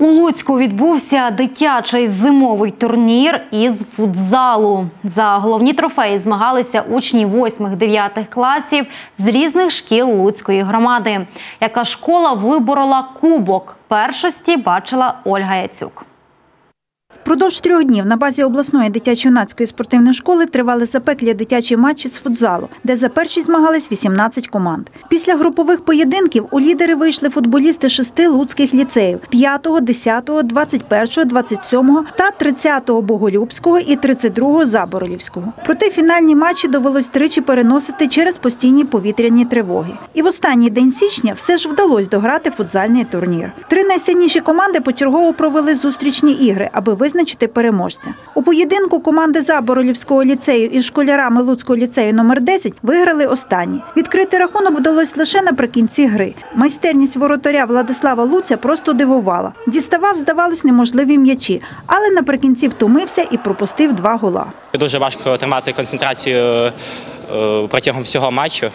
У Луцьку відбувся дитячий зимовий турнір із футзалу. За головні трофеї змагалися учні 8-9 класів з різних шкіл Луцької громади. Яка школа виборола кубок першості, бачила Ольга Яцюк. Впродовж 3 днів на базі обласної дитячо-юнацької спортивної школи тривали запеклі дитячі матчі з футзалу, де за першість змагались 18 команд. Після групових поєдинків у лідери вийшли футболісти 6 луцьких ліцеїв – 5-го, 10-го, 21-го, 27-го та 30-го Боголюбського і 32-го Заборолівського. Проте фінальні матчі довелось тричі переносити через постійні повітряні тривоги. І в останній день січня все ж вдалося дограти футзальний турнір. 3 найсильніші команди почергово провели зустрічні ігри, аби визначити переможця. У поєдинку команди Заборолівського ліцею із школярами Луцького ліцею номер 10 виграли останні. Відкрити рахунок вдалося лише наприкінці гри. Майстерність воротаря Владислава Луця просто дивувала. Діставав, здавалось, неможливі м'ячі, але наприкінці втомився і пропустив 2 гола. Дуже важко тримати концентрацію протягом всього матчу,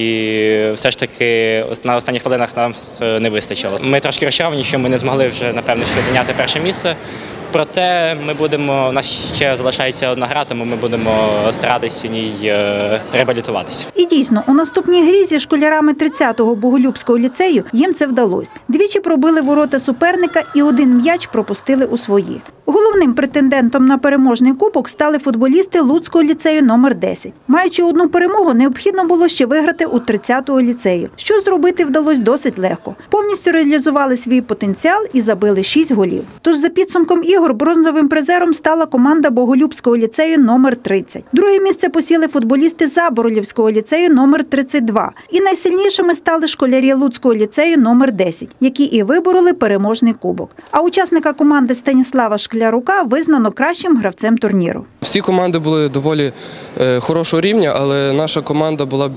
і все ж таки на останніх хвилинах нам не вистачило. Ми трошки розчаровані, що ми не змогли вже, напевно, зайняти перше місце. Проте у нас ще залишається одна гра, тому ми будемо старатися в ній реабілітуватися. І дійсно, у наступній грі зі школярами 30-го Боголюбського ліцею їм це вдалося. Двічі пробили ворота суперника і 1 м'яч пропустили у свої. Головним претендентом на переможний кубок стали футболісти Луцького ліцею номер 10. Маючи 1 перемогу, необхідно було ще виграти у 30-го ліцею. Що зробити вдалося досить легко. Повністю реалізували свій потенціал і забили 6 голів. Тож за підсумком ігор бронзовим призером стала команда Боголюбського ліцею номер 30. Друге місце посіли футболісти Заборолівського ліцею номер 32. І найсильнішими стали школярі Луцького ліцею номер 10, які і вибороли переможний кубок. А учасника команди Станіслава Шклярука визнано кращим гравцем турніру. Всі команди були доволі хорошого рівня, але наша команда була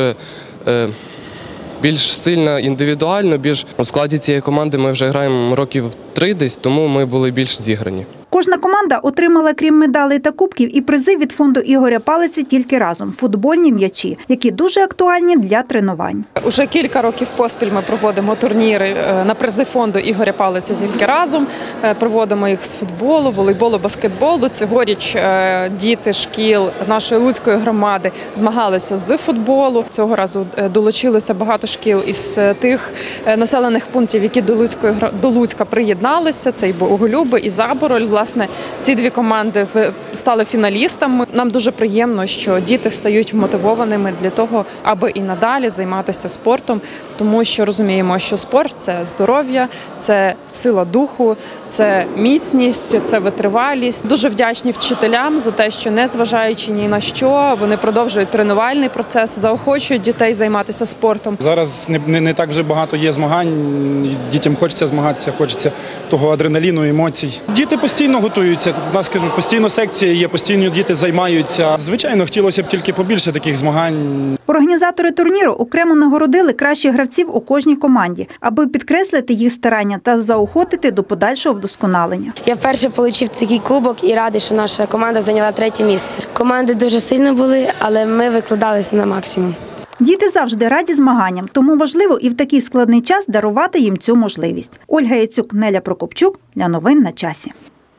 більш сильна індивідуально, у складі цієї команди ми вже граємо років 3 десь, тому ми були більш зіграні. Кожна команда отримала, крім медалей та кубків, і призи від фонду Ігоря Палиці тільки разом – футбольні м'ячі, які дуже актуальні для тренувань. Уже кілька років поспіль ми проводимо турніри на призи фонду Ігоря Палиці тільки разом. Проводимо їх з футболу, волейболу, баскетболу. Цьогоріч діти шкіл нашої Луцької громади змагалися з футболу. Цього разу долучилося багато шкіл із тих населених пунктів, які до Луцька приєдналися. Це і Боголюби, і Забороль. Власне, ці 2 команди стали фіналістами. Нам дуже приємно, що діти стають вмотивованими для того, аби і надалі займатися спортом, тому що розуміємо, що спорт – це здоров'я, це сила духу, це міцність, це витривалість. Дуже вдячні вчителям за те, що, незважаючи ні на що, вони продовжують тренувальний процес, заохочують дітей займатися спортом. Зараз не так вже багато є змагань, дітям хочеться змагатися, хочеться того адреналіну, емоцій. Діти постійно готуються, постійно секції є, постійно діти займаються. Звичайно, хотілося б тільки побільше таких змагань. Організатори турніру окремо нагородили кращих гравців у кожній команді, аби підкреслити їх старання та заохотити до подальшого вдосконалення. Я вперше отримав такий кубок і радий, що наша команда зайняла 3-е місце. Команди дуже сильно були, але ми викладалися на максимум. Діти завжди раді змаганням, тому важливо і в такий складний час дарувати їм цю можливість. Ольга Яцюк, Неля Прокопчук. Для новин на часі.